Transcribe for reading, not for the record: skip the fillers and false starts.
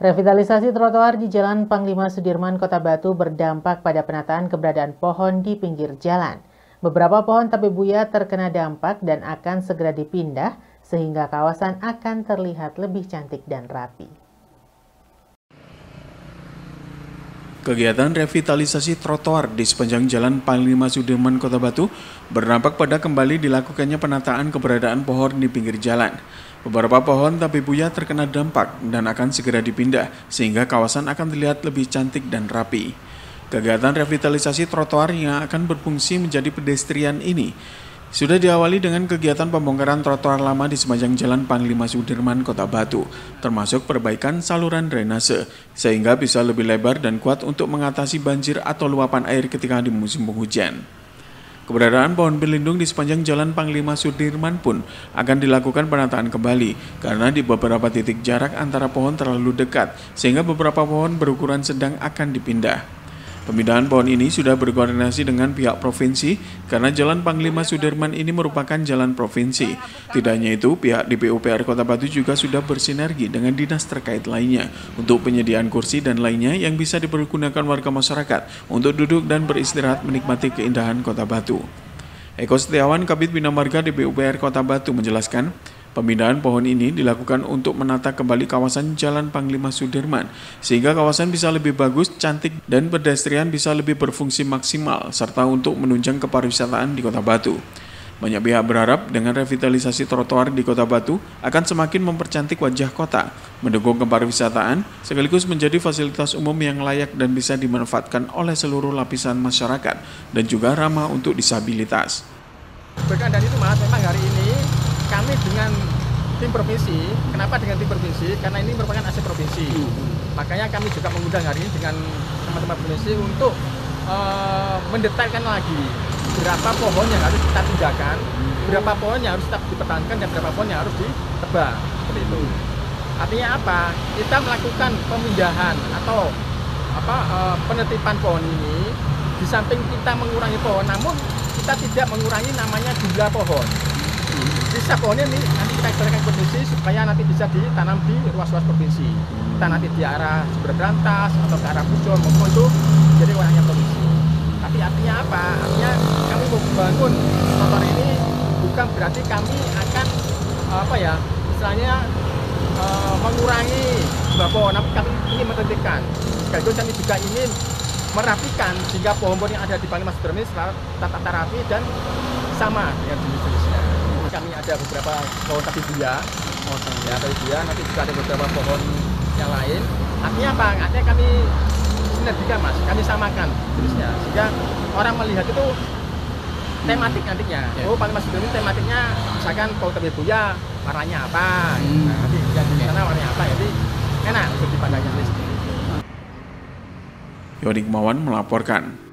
Revitalisasi trotoar di Jalan Panglima Sudirman, Kota Batu berdampak pada penataan keberadaan pohon di pinggir jalan. Beberapa pohon tabebuya terkena dampak dan akan segera dipindah sehingga kawasan akan terlihat lebih cantik dan rapi. Kegiatan revitalisasi trotoar di sepanjang Jalan Panglima Sudirman, Kota Batu berdampak pada kembali dilakukannya penataan keberadaan pohon di pinggir jalan. Beberapa pohon tabebuya terkena dampak dan akan segera dipindah sehingga kawasan akan terlihat lebih cantik dan rapi. Kegiatan revitalisasi trotoar yang akan berfungsi menjadi pedestrian ini sudah diawali dengan kegiatan pembongkaran trotoar lama di sepanjang Jalan Panglima Sudirman, Kota Batu, termasuk perbaikan saluran drainase, sehingga bisa lebih lebar dan kuat untuk mengatasi banjir atau luapan air ketika di musim penghujan. Keberadaan pohon pelindung di sepanjang Jalan Panglima Sudirman pun akan dilakukan penataan kembali, karena di beberapa titik jarak antara pohon terlalu dekat, sehingga beberapa pohon berukuran sedang akan dipindah. Pemindahan pohon ini sudah berkoordinasi dengan pihak provinsi karena Jalan Panglima Sudirman ini merupakan jalan provinsi. Tidak hanya itu, pihak DPUPR Kota Batu juga sudah bersinergi dengan dinas terkait lainnya untuk penyediaan kursi dan lainnya yang bisa dipergunakan warga masyarakat untuk duduk dan beristirahat menikmati keindahan Kota Batu. Eko Setiawan, Kabid Bina Marga DPUPR Kota Batu menjelaskan, pemindahan pohon ini dilakukan untuk menata kembali kawasan Jalan Panglima Sudirman, sehingga kawasan bisa lebih bagus, cantik, dan pedestrian bisa lebih berfungsi maksimal, serta untuk menunjang kepariwisataan di Kota Batu. Banyak pihak berharap dengan revitalisasi trotoar di Kota Batu akan semakin mempercantik wajah kota, mendukung kepariwisataan, sekaligus menjadi fasilitas umum yang layak dan bisa dimanfaatkan oleh seluruh lapisan masyarakat, dan juga ramah untuk disabilitas. Berkaitan dari itu, Mas, memang hari ini kami dengan tim provinsi, kenapa dengan tim provinsi? Karena ini merupakan aset provinsi. Makanya kami juga mengundang hari ini dengan teman-teman provinsi untuk mendetailkan lagi berapa pohon yang harus kita pindahkan, berapa pohon yang harus tetap dipertahankan, dan berapa pohon yang harus ditebang. Seperti itu. Artinya apa? Kita melakukan pemindahan atau penetipan pohon ini, di samping kita mengurangi pohon, namun kita tidak mengurangi namanya jumlah pohon. Sisa pohonnya ini nanti kita ibaratkan provinsi supaya nanti bisa ditanam di ruas-ruas provinsi. Kita nanti di arah Sumber-Berantas atau ke arah Pujon maupun itu jadi wewenangnya provinsi. Tapi artinya apa? Artinya kami membangun trotoar ini bukan berarti kami akan istilahnya mengurangi jumlah pohon, tapi kami ingin menentukan. Sekaligus kami juga ingin merapikan sehingga pohon-pohon yang ada di Panglima Sudirman ini tata rapi dan sama dengan jenis-jenisnya. Kami ada beberapa pohon tabebuya, nanti juga ada beberapa pohon yang lain. Artinya apa? Artinya kami sinergikan, Mas, kami samakan jenisnya, sehingga orang melihat itu tematik nantinya. Oh, Panglima Sudirman tematiknya misalkan pohon tabebuya warnanya apa, nanti yang di sana warnanya apa, jadi enak untuk dipandangnya. Yoni Kemawan melaporkan.